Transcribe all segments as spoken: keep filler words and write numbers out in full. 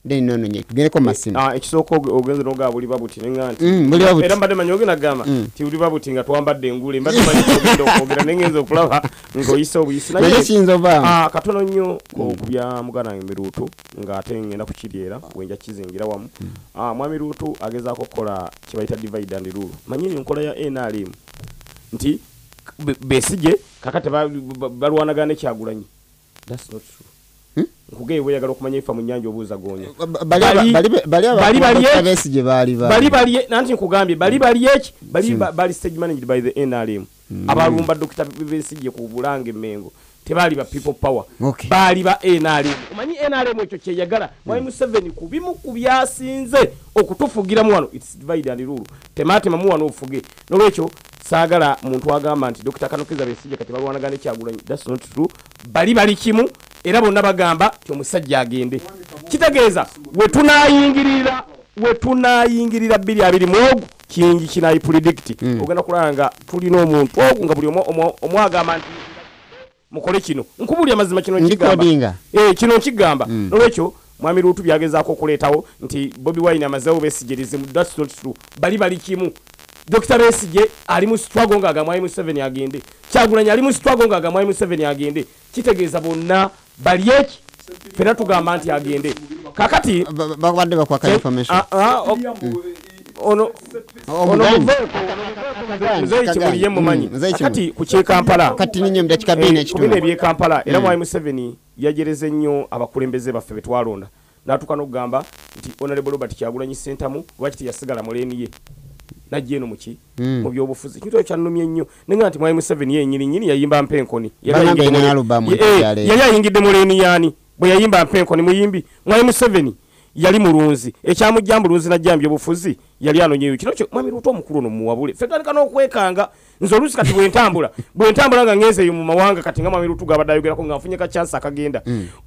Then no no nyekugere ko masimu. Ah ekisoko ogenze noga buli babuti nenganti. Mm buli babuti. Era mbadde manyoge nagama ti buli babuti nga twambadde ngule mbadde manyi ogenda okwogera nengenze okulaba ngoyisa obuyisi naye. Naye kinzo ba. Ah katono nnyo okubya mugana Mirutu nga ate ngenda kukiryera wenja kizingira wamu. Ah mwami Rutu agezaako kola kibayita divide and rule. Manyi nkola ya N R M. Nti Besigye kakate balwanagana Kyagulanyi. That's not true. Nkuge we yagala okumanya ifa mu nyanja obuuza gonya. Bali bali bali bali Besigye bali bali bali nanti nkugambye bali bali eki bali bali stage managed by the N R M. Abalumba Doctor Besigye ku Bulange Mengo. Tebali ba people power. Bali ba N R M. Omanyi N R M ekyo kye yagala. Mwai Museveni kubimu kubyasinze okutufugira mu wano. It's divide and rule. Temate mamu wano ofuge. Nolwekyo sagala muntu agamba nti Doctor Kanokiza Besigye kati balwanagane Kyagulanyi. That's not true. Bali bali kimu era bonna bagamba ti omusajja agende. Kitegeeza we tunayingirira we tunayingirira bbiri abiri mwogu kingi kinayi predict. Mm. Ogenda kulanga tulina omuntu ogu nga buli omwagamba nti mukole kino. Nkubuli amazima kino kigamba. Eh kino kigamba. Mm. Nolwekyo mwami Rutu byagezaako okuleetawo nti Bobi Wine amazeewo Besigye mu that's not true. Bali bali kimu. Doctor Besigye ali mu struggle nga agamwa Museveni agende. Kyagulanyi ali mu struggle nga agamwa Museveni agende. Kitegeeza bonna bali eki fena tugamba nti agende. Kakati bakwadde bakwaka information. Ono ono mzee kimuliye mumanyi. Kakati kuche Kampala. Kati ninyo mdachika bine kitu. Kubine bye Kampala era mwai Museveni yagereze nnyo abakulembeze baffe betwalonda. Natuka no kugamba nti Honorable Robert Kyagulanyi Sentamu lwaki yasigala muleni ye. Najje no muki mu byobufuzi kintu ekyanumye nnyo nenga nti mwai Museveni yenyini nyini yayimba mpenkoni yali yayingidde muleni yani bwe yayimba mpenkoni muyimbi mwai Museveni yali mulunzi ekyamujjambulunzi najjambye obufuzi yali anonyeyo kino kyo mwami Ruto omukulu no muwabule fetandika n'okwekanga nze olusi kati bwe ntambula bwe ntambula nga ngenze mu mawanga kati nga mwami Ruto gabadayogerako nga nfunye ka chance akagenda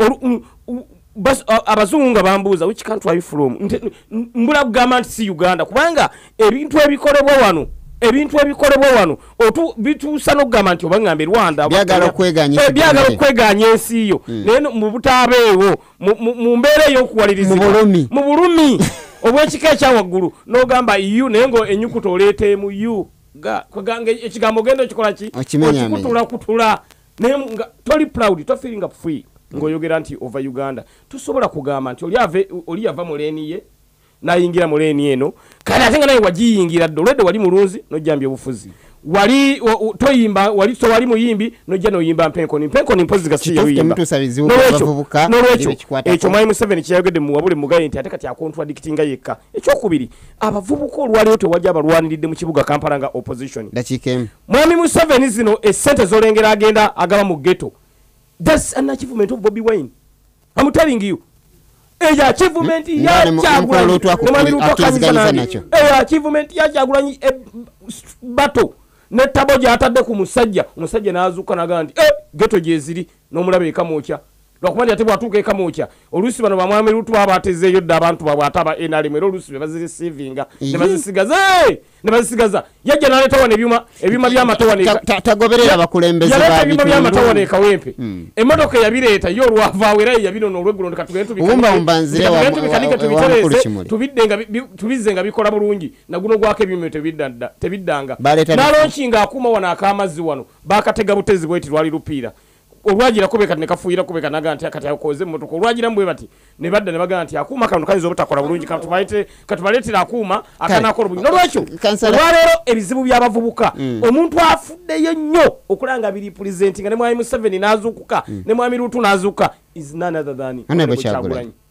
bas abazungu nga bambuuza which country are you from mbula kugamba nti si Uganda kubanga ebintu ebikolebwa wano ebintu ebikolebwa wano otu bituusa n'okugamba nti obangambe Rwanda byagala okweganya byagala okweganya ensi yo naye mu butaabeewo mu mbeera ey'okuwalirizibwa mu bulumi obw'ekika ekyawaggulu n'ogamba yu naye ngo ennyukuta oleete mu yu kweganga ekigambo ogenda okikola ki okikutula kutula naye nga toli proud to feeling up free ngoyogera nti over Uganda tusobola kugamba nti oli ave oli yava muleni ye nayingira muleni eno kale atenga naye wajiyingira dolede wali mulunzi nojjambye obufuzi wali toyimba wali so wali muyimbi nojja noyimba mpenkoni mpenkoni mpozi gasi yoyimba nolwekyo ekyo mwai Museveni kyayogedde mu wabule mugaye nti ate kati akontradictinga yekka ekyokubiri abavubuka olwaliyo tewajja abalwaniridde mu kibuga Kampala nga opposition mwami Museveni zino essente zolengera agenda agaba mu ghetto. That's an achievement of Bobi Wine. I'm telling you. Eya achievement ya Kyagulanyi. Eya achievement ya Kyagulanyi bato. Ne taboja atadde ku musajja. Musajja nazuka nagandi. Eh ghetto jeziri no mulabe kamocha. Lwakumanya ate bwatuuka ekamocha. Olusi bano bamwami Rutu abatezeeyo dda abantu babwe ataba N R M era olusi bazirecevinga. Ne bazisigaza. Ne bazisigaza. Yajja naleta wana ebyuma ebyuma by'amatowa ne tagoberera abakulembeze ba ebyuma by'amatowa ne kawempe. Emotoka yabireeta yo lwavaawo era yabino olweggulo katugentu bikumba umbanzire wa tubiddenga tubizenga bikola bulungi naguno gwake ebyuma tebiddanda tebiddanga. Nalonchinga akuma wana akamazi wano bakatega butezi bweti lwali lupiira. Olwagira kubeka ne kafuira kubeka naga nti akati akoze motoka olwagira mbwe bati ne badda ne baga nti akuma kanu kaizo obutakola bulungi katubalete katubaletera akuma akanakola bulungi nolwekyo olwalero ebizibu byabavubuka omuntu afuddeyo nnyo okulanga biri presenting ne mwami Museveni nazukuka ne mwami Rutu nazuka is none other than Kyagulanyi